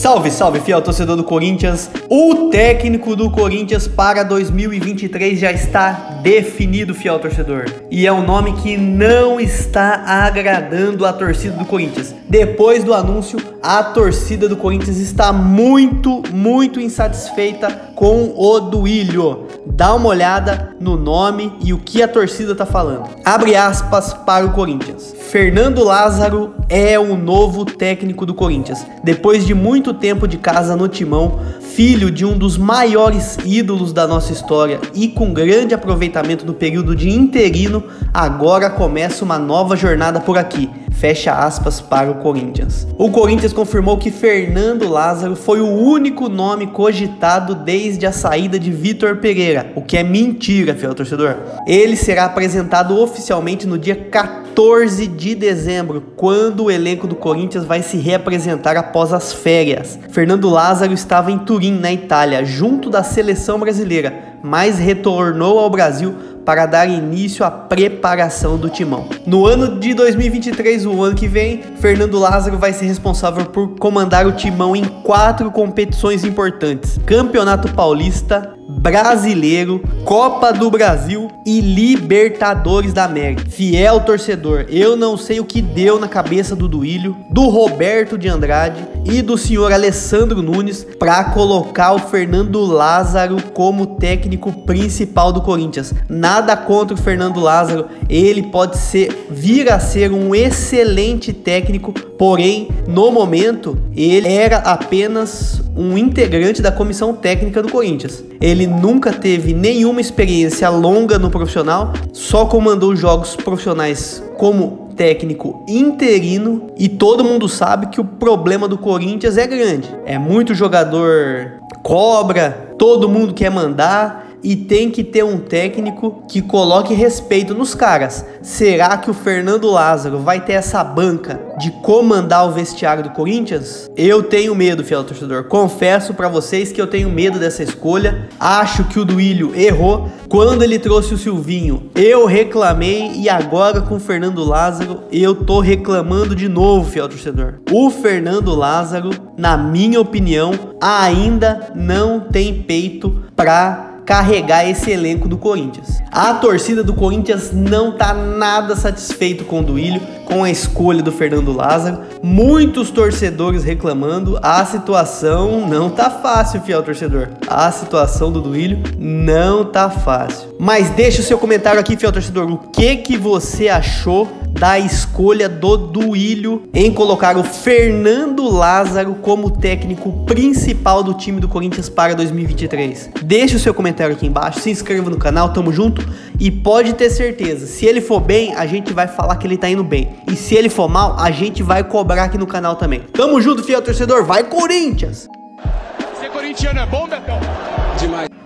Salve, salve, fiel torcedor do Corinthians. O técnico do Corinthians para 2023 já está definido, fiel torcedor. E é um nome que não está agradando a torcida do Corinthians. Depois do anúncio, a torcida do Corinthians está muito insatisfeita com o Duílio. Dá uma olhada no nome e o que a torcida tá falando. Abre aspas para o Corinthians. Fernando Lázaro é o novo técnico do Corinthians. Depois de muito tempo de casa no timão, filho de um dos maiores ídolos da nossa história e com grande aproveitamento no período de interino, agora começa uma nova jornada por aqui. Fecha aspas para o Corinthians. O Corinthians confirmou que Fernando Lázaro foi o único nome cogitado desde a saída de Vitor Pereira, o que é mentira, fiel torcedor. Ele será apresentado oficialmente no dia 14 de dezembro, quando o elenco do Corinthians vai se reapresentar após as férias. Fernando Lázaro estava em Turim, na Itália, junto da seleção brasileira, mas retornou ao Brasil para dar início à preparação do timão. No ano de 2023, o ano que vem, Fernando Lázaro vai ser responsável por comandar o timão em 4 competições importantes: Campeonato Paulista, Brasileiro, Copa do Brasil e Libertadores da América. Fiel torcedor, eu não sei o que deu na cabeça do Duílio, do Roberto de Andrade e do senhor Alessandro Nunes para colocar o Fernando Lázaro como técnico principal do Corinthians. Nada contra o Fernando Lázaro, ele pode vir a ser um excelente técnico, porém, no momento, ele era apenas um integrante da comissão técnica do Corinthians. Ele nunca teve nenhuma experiência longa no profissional, só comandou jogos profissionais como técnico interino, e todo mundo sabe que o problema do Corinthians é grande. É muito jogador cobra, todo mundo quer mandar, e tem que ter um técnico que coloque respeito nos caras. Será que o Fernando Lázaro vai ter essa banca de comandar o vestiário do Corinthians? Eu tenho medo, fiel torcedor. Confesso pra vocês que eu tenho medo dessa escolha. Acho que o Duílio errou. Quando ele trouxe o Silvinho, eu reclamei, e agora com o Fernando Lázaro, eu tô reclamando de novo, fiel torcedor. O Fernando Lázaro, na minha opinião, ainda não tem peito pra carregar esse elenco do Corinthians. A torcida do Corinthians não tá nada satisfeito com o Duílio, com a escolha do Fernando Lázaro. Muitos torcedores reclamando. A situação não tá fácil, fiel torcedor. A situação do Duílio não tá fácil. Mas deixa o seu comentário aqui, fiel torcedor. O que você achou da escolha do Duílio em colocar o Fernando Lázaro como técnico principal do time do Corinthians para 2023? Deixa o seu comentário aqui embaixo, se inscreva no canal, tamo junto, e pode ter certeza, se ele for bem, a gente vai falar que ele tá indo bem, e se ele for mal, a gente vai cobrar aqui no canal também. Tamo junto, fiel torcedor, vai Corinthians! Ser corintiano é bom, Betão? Demais.